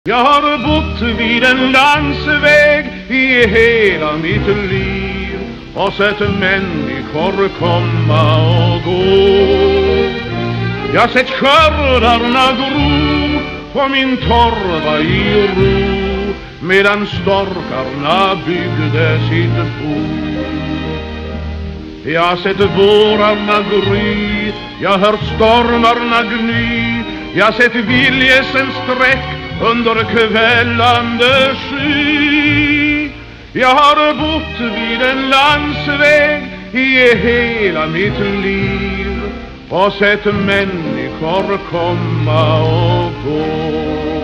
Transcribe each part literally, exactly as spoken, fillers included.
Jag har bott vid en landsväg i hela mitt liv och sett människor komma och gå. Jag har sett skördarna gro på min torva i ro, medan storkarna byggde sitt bo. Jag har sett vårarna gry, jag har hört stormarna gny, jag har sett viljesen sträck under kvällande sky. Jag har bott vid en landsväg i hela mitt liv och sett människor komma och gå.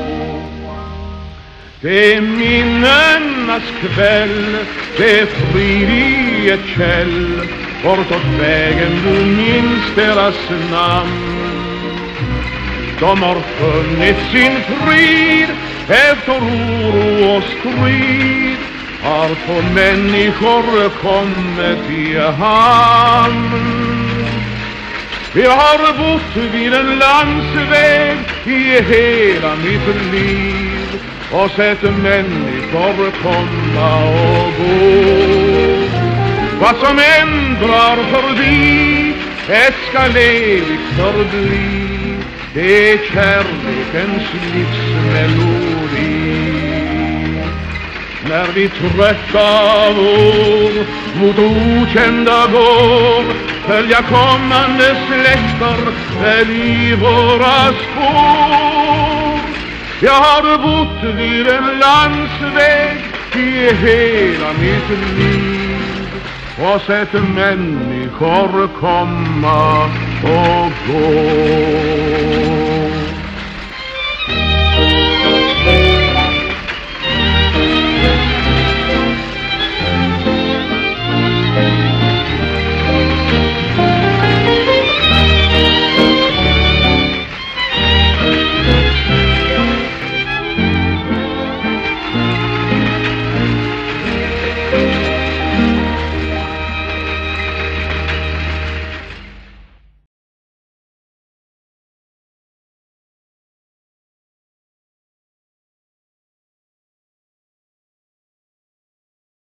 Det är minnenas kväll, det är frid i ett käll, bortåt vägen du minns deras namn. De har funnit sin frid efter oro och strid, har två människor kommit i hamn. Vi har bott vid en landsväg i hela mitt liv och sett människor komma och gå. Vad som ändrar förbi, det skall evigt förbli. Det är kärlekens livsmelodi. När vi trötta vår mot okända går, följa kommande släkter väl i våra spår. Jag har bott vid en landsväg i hela mitt liv och sett människor komma och gå.